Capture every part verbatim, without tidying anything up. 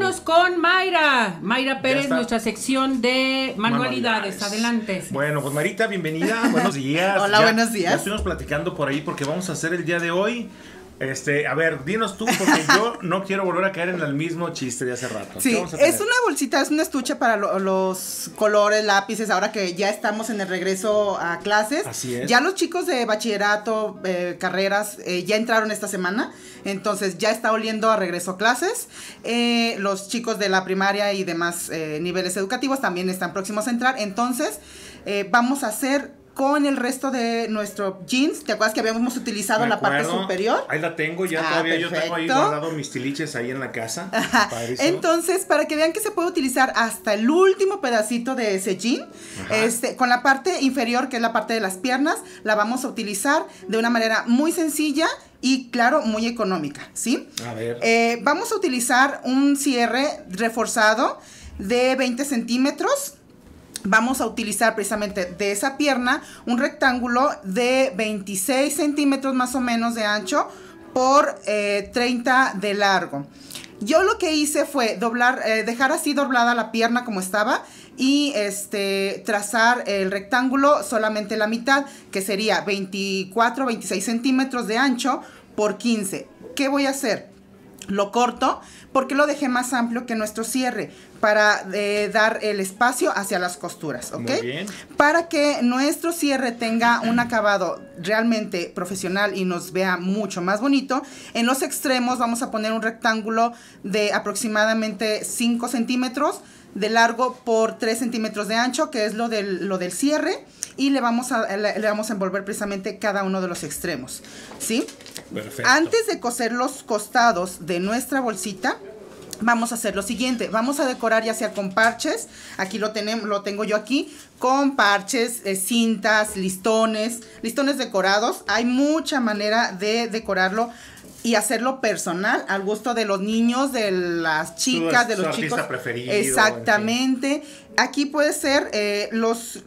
vámonos con Mayra. Mayra Pérez, nuestra sección de manualidades. manualidades. Adelante. Bueno, pues Marita, bienvenida. Buenos días. Hola, ya, buenos días. Ya estuvimos platicando por ahí porque vamos a hacer el día de hoy. Este, a ver, dinos tú, porque yo no quiero volver a caer en el mismo chiste de hace rato. Sí, es una bolsita, es un estuche para lo, los colores, lápices, ahora que ya estamos en el regreso a clases. Así es. Ya los chicos de bachillerato, eh, carreras, eh, ya entraron esta semana, entonces ya está oliendo a regreso a clases. Eh, los chicos de la primaria y demás eh, niveles educativos también están próximos a entrar, entonces eh, vamos a hacer con el resto de nuestro jeans. ¿Te acuerdas que habíamos utilizado la parte superior? Ahí la tengo, ya ah, todavía perfecto. Yo tengo ahí guardado mis tiliches ahí en la casa. Entonces, para que vean que se puede utilizar hasta el último pedacito de ese jean, este, con la parte inferior, que es la parte de las piernas, la vamos a utilizar de una manera muy sencilla y, claro, muy económica, ¿sí? A ver. Eh, vamos a utilizar un cierre reforzado de veinte centímetros. Vamos a utilizar precisamente de esa pierna un rectángulo de veintiséis centímetros más o menos de ancho por eh, treinta de largo. Yo lo que hice fue doblar, eh, dejar así doblada la pierna como estaba y este, trazar el rectángulo solamente la mitad, que sería veinticuatro, veintiséis centímetros de ancho por quince. ¿Qué voy a hacer? Lo corto porque lo dejé más amplio que nuestro cierre para eh, dar el espacio hacia las costuras, ¿ok? Muy bien. Para que nuestro cierre tenga un acabado realmente profesional y nos vea mucho más bonito, en los extremos vamos a poner un rectángulo de aproximadamente cinco centímetros de largo por tres centímetros de ancho, que es lo del, lo del cierre, y le vamos, a, le, le vamos a envolver precisamente cada uno de los extremos, ¿sí? Perfecto. Antes de coser los costados de nuestra bolsita, vamos a hacer lo siguiente. Vamos a decorar ya sea con parches, aquí lo, tenemos, lo tengo yo aquí, con parches, eh, cintas, listones, listones decorados. Hay mucha manera de decorarlo y hacerlo personal, al gusto de los niños, de las chicas, de los chicos. Preferido, exactamente. En fin. Aquí puede ser eh, los...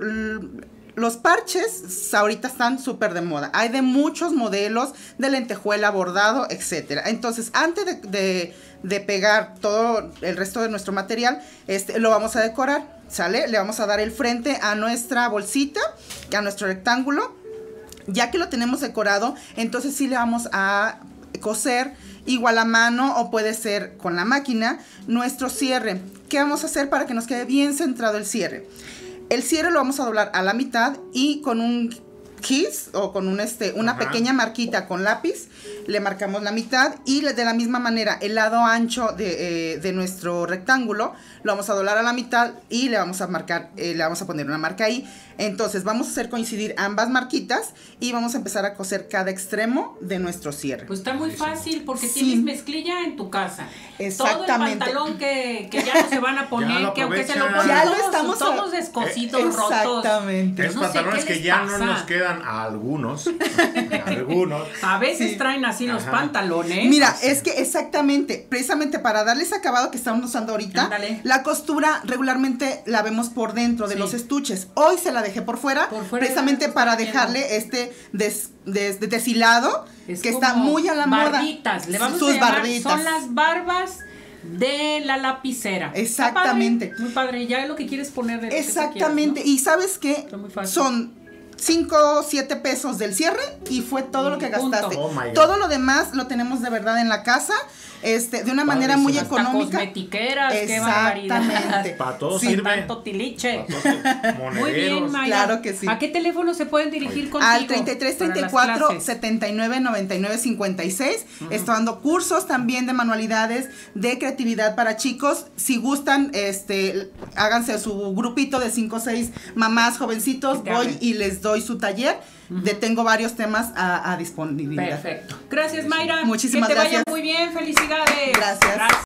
Los parches ahorita están súper de moda. Hay de muchos modelos, de lentejuela, bordado, etcétera. Entonces, antes de, de, de pegar todo el resto de nuestro material, este, lo vamos a decorar, ¿sale? Le vamos a dar el frente a nuestra bolsita, a nuestro rectángulo. Ya que lo tenemos decorado, entonces sí le vamos a coser igual a mano o puede ser con la máquina nuestro cierre. ¿Qué vamos a hacer para que nos quede bien centrado el cierre? El cierre lo vamos a doblar a la mitad y con un kiss o con un este, una Ajá. pequeña marquita con lápiz, le marcamos la mitad y de la misma manera el lado ancho de, eh, de nuestro rectángulo lo vamos a doblar a la mitad y le vamos a marcar, eh, le vamos a poner una marca ahí. Entonces vamos a hacer coincidir ambas marquitas y vamos a empezar a coser cada extremo de nuestro cierre. Pues está muy fácil porque sí. tienes mezclilla en tu casa. Exactamente. Todo el pantalón que, que ya no se van a poner, que aunque se lo ponen ya todos, lo estamos todos descositos, eh, rotos. Exactamente. Es no pantalones que ya pasa. No nos quedan a algunos. A algunos. A veces sí. traen así Ajá. los pantalones. Mira, es que exactamente, precisamente para darle ese acabado que estamos usando ahorita, Ándale. La costura regularmente la vemos por dentro de sí. los estuches. Hoy se la dejé por fuera, por fuera precisamente para dejarle este des, des, des, deshilado, es que está muy a la barbitas. moda. Le vamos Sus a llamar, barbitas. Son las barbas de la lapicera. Exactamente. Padre, muy padre, ya es lo que quieres poner de exactamente, quieras, ¿no? Y ¿sabes qué? Son cinco o siete pesos del cierre y fue todo y lo que gastaste. Oh todo lo demás lo tenemos de verdad en la casa, este, de una Padre, manera muy económica. Cosmetiqueras, qué barbaridad. Para todo sí, sirve. Tanto tiliche. Todo muy bien, Mayra. Claro que sí. ¿A qué teléfono se pueden dirigir contigo? Al treinta y tres, treinta y cuatro, setenta y nueve, noventa y nueve, cincuenta y seis. Uh-huh. Estoy dando cursos también de manualidades, de creatividad para chicos. Si gustan, este, háganse su grupito de cinco o seis mamás jovencitos, voy hablen. Y les doy su taller. Uh-huh. De, tengo varios temas a, a disponibilidad. Perfecto. Gracias, Mayra. Muchísimas gracias. Que te gracias. vaya muy bien. Felicidades. Gracias. Gracias.